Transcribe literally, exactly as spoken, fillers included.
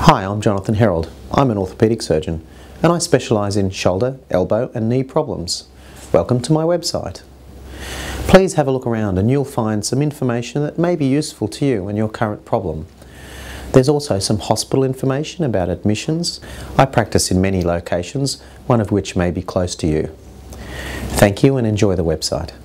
Hi, I'm Jonathan Herald. I'm an orthopaedic surgeon and I specialise in shoulder, elbow and knee problems. Welcome to my website. Please have a look around and you'll find some information that may be useful to you and your current problem. There's also some hospital information about admissions. I practice in many locations, one of which may be close to you. Thank you and enjoy the website.